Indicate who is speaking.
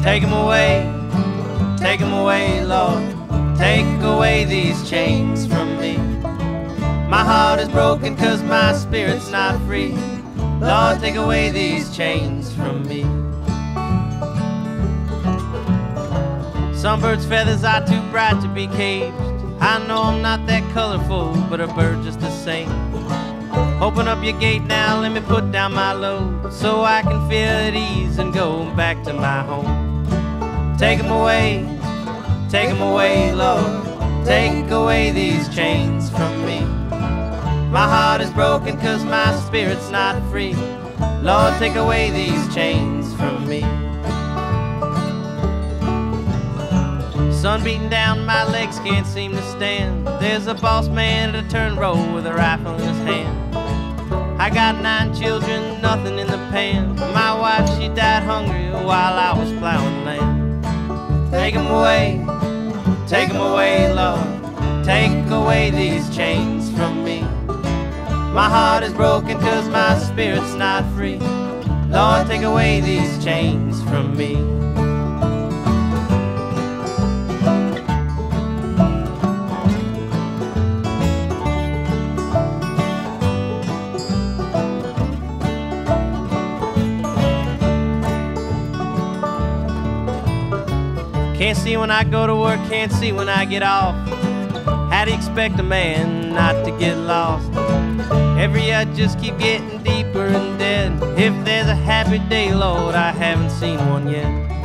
Speaker 1: Take 'em away, Lord. Take away these chains from me. My heart is broken 'cause my spirit's not free. Lord, take away these chains from me. Some birds' feathers are too bright to be caged. I know I'm not that colorful, but a bird just the same. Open up your gate now, let me put down my load, so I can feel at ease and go back to my home. Take 'em away, Lord. Take away these chains from me. My heart is broken 'cause my spirit's not free. Lord, take away these chains from me. Sun beating down, my legs can't seem to stand. There's a boss man at a turn row with a rifle in his hand. I got 9 children, nothing in the pan. My wife, she died hungry while I was plowing land. Take 'em away, Lord. Take away these chains from me. My heart is broken 'cause my spirit's not free. Lord, take away these chains from me. Can't see when I go to work, can't see when I get off. How do you expect a man not to get lost? Every year I just keep getting deeper and dead. If there's a happy day, Lord, I haven't seen one yet.